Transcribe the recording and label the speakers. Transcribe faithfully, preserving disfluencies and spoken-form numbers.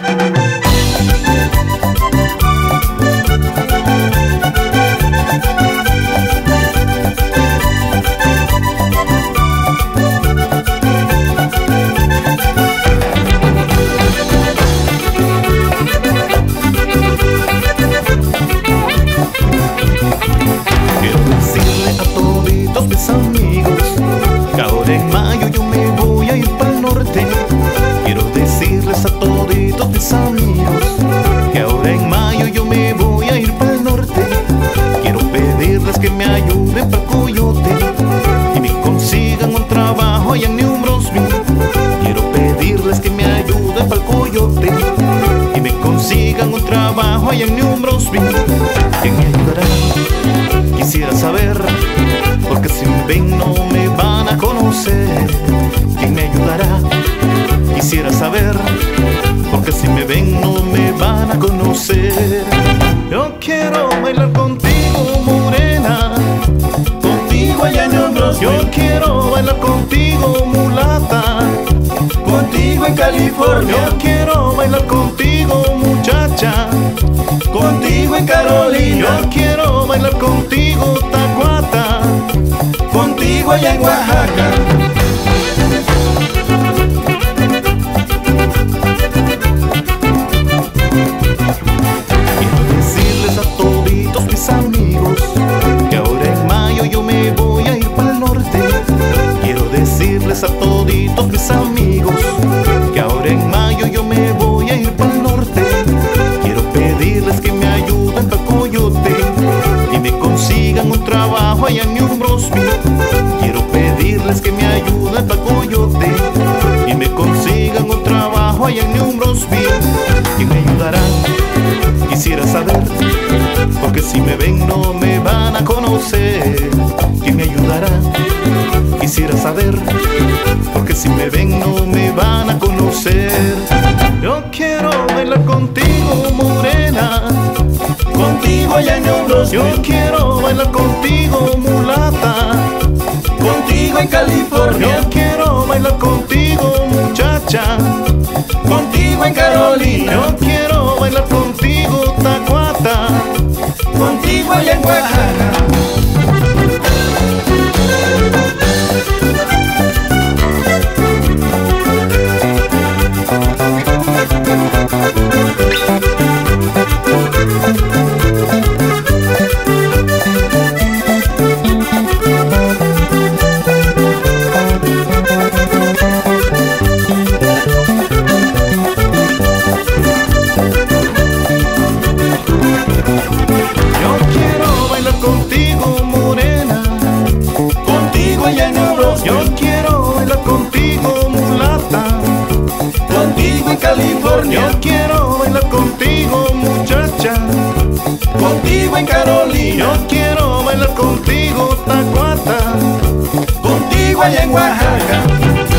Speaker 1: Mis amigos, que ahora en mayo yo me voy a ir para el norte. Quiero decirles a toditos mis amigos que ahora en mayo yo me voy a ir para el norte. Quiero pedirles que me ayuden para el Coyote y me consigan un trabajo allá en New Brunswick. Quiero pedirles que me ayuden para el Coyote y me consigan un trabajo allá en New Brunswick. ¿Quién me ayudará? Quisiera saber, porque si me ven no me van a conocer. ¿Quién me ayudará? Quisiera saber, porque si me ven no me van a conocer. Yo quiero bailar contigo, morena, contigo allá en New Brunswick. Yo quiero bailar contigo, mulata, contigo en California. Yo quiero bailar contigo, muchacha, contigo en Carolina. Yo quiero bailar contigo, tacuata, contigo allá en Oaxaca. Quiero decirles a toditos mis amigos que ahora en mayo yo me voy a ir para el norte. Quiero decirles a toditos mis amigos que ahora en mayo yo me voy a ir para el norte. Quiero pedirles que me ayuden para el Coyote y me consigan un trabajo allá en New Brunswick. Quiero pedirles que me ayuden para el Coyote y me consigan un trabajo allá en New Brunswick. ¿Quién me ayudará? Quisiera saber, porque si me ven no me van a conocer. ¿Quién me ayudará? Quisiera saber, porque si me ven no me van a conocer. Yo quiero bailar contigo, morena, contigo allá en New Brunswick. Yo quiero bailar contigo, mulata, contigo en California. Yo quiero bailar contigo, muchacha, contigo en Carolina. Yo quiero bailar contigo, tacuata, contigo allá en Oaxaca. Contigo, morena, contigo allá en New Brunswick. Yo quiero bailar contigo, mulata, contigo en California. Yo quiero bailar contigo, muchacha, contigo en Carolina. Yo quiero bailar contigo, tacuata, contigo allá en Oaxaca.